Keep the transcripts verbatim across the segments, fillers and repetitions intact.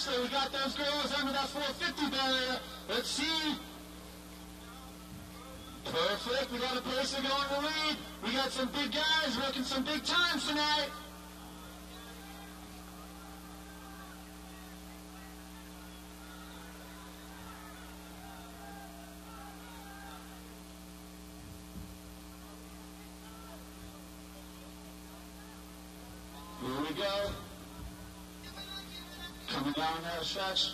Ashley. We got those girls under that four fifty barrier. Let's see. Perfect. We got a pacer going to lead. We got some big guys working some big times tonight. Here we go. Coming down that stretch.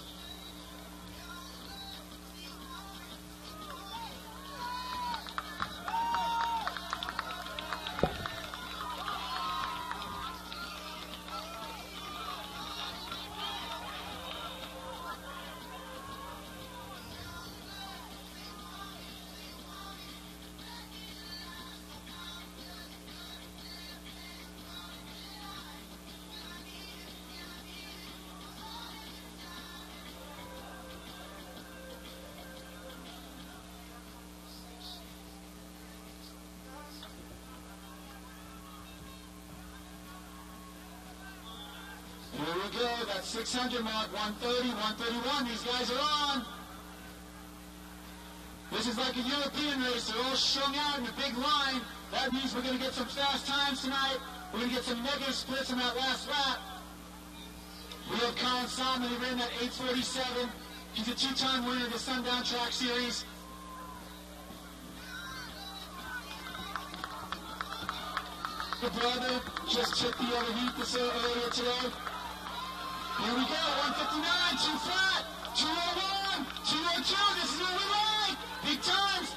Here we go, that six hundred mark, one thirty, one thirty-one, these guys are on. This is like a European race, they're all strung out in a big line. That means we're going to get some fast times tonight. We're going to get some negative splits in that last lap. We have Colin Salmon, he ran that eight forty-seven. He's a two-time winner of the Sundown Track Series. The brother just took the other heat this earlier today. Here we go, one fifty-nine, two flat, two oh one, two oh two, this is what we like, big times.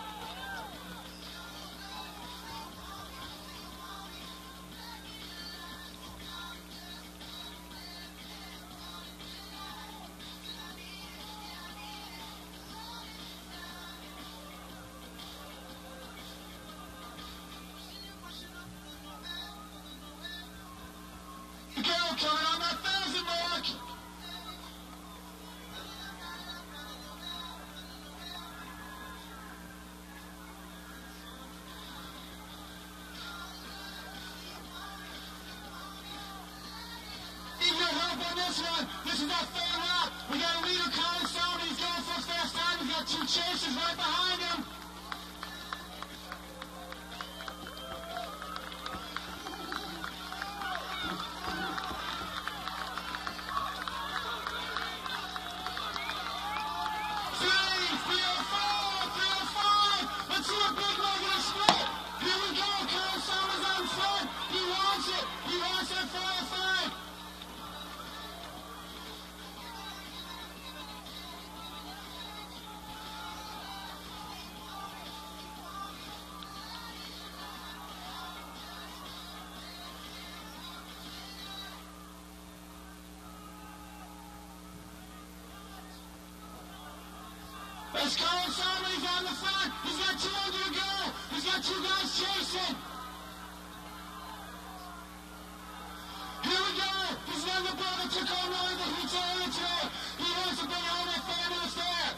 Here we go, coming on that thousand mark. Need your help on this one. This is our third lap. We got a leader, Colin Salmon. He's going for fast time. We've got two chasers right behind him. There's Colin Salmon, he's on the front. He's got two under to go. He's got two guys chasing. Here we go. This is the brother took on one of the heats earlier today. He wants to bring home that fabulous there.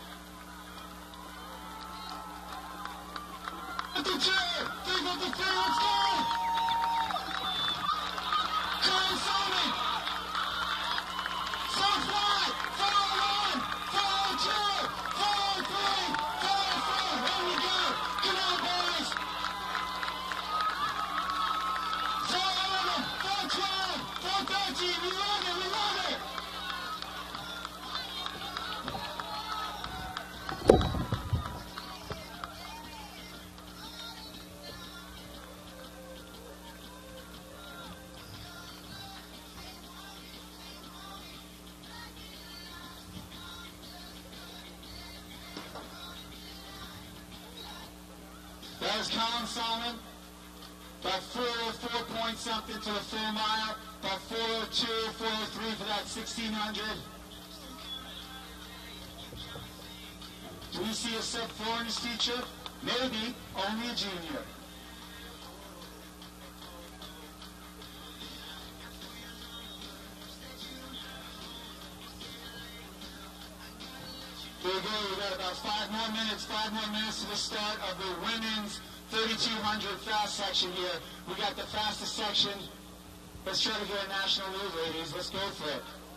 fifty-two, three fifty-three, let's go. Colin Salmon. So fly, four oh one, four oh two. We love it, we love it! There's Colin Salmon. About four oh four point something to the full mile. About four oh two, four oh three for that sixteen hundred. Do we see a sub four in this feature? Maybe, only a junior. Here we go, we got about five more minutes, five more minutes to the start of the women's thirty-two hundred fast section here. We got the fastest section. Let's try to get a national lead, ladies. Let's go for it.